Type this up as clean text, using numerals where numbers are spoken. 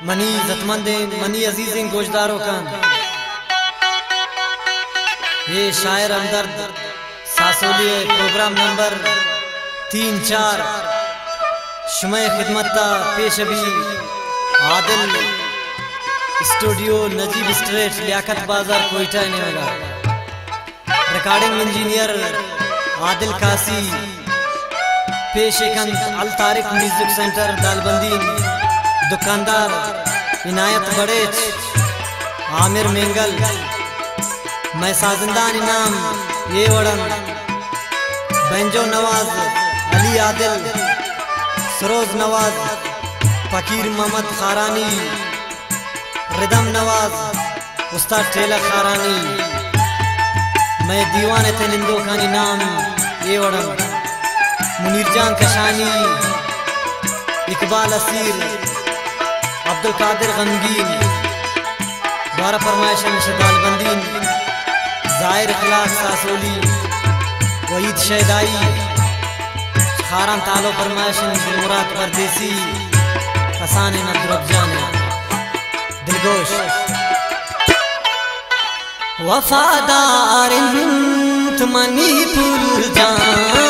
Money इज्जतमंद money अजीज़ गोशदारों का ये शायर हमदर्द सासोली प्रोग्राम नंबर 3-4 शुमे खिदमत पेश अभी आदिल स्टूडियो नजीब स्ट्रेट लियाकत बाजार कोयटा ने होगा। रिकॉर्डिंग इंजीनियर आदिल कासी पेशेकंद अल तारिक म्यूजिक सेंटर दालबंदी दुकानदार इनायत बड़ेच आमिर मेंगल मैं साजिंदान इनाम ये वड़न बेंजो नवाज अली आदिल सरोज नवाज फकीर मोहम्मद खारानी रिदम नवाज उस्ताद टेला खारानी मैं दीवान थे निंदो खानी नाम ये वड़न मुनीर जान कशानी इकबाल असीर अब्दुल कादिर गमगीन द्वारा फरमाइश दालबंदीन जाहिर इखलाक सासोली वहीद शहदाई खारान तालो फरमाइश मुराद परदेसी हसान नदरब जाने दिलगोश वफादार मनी पुर जान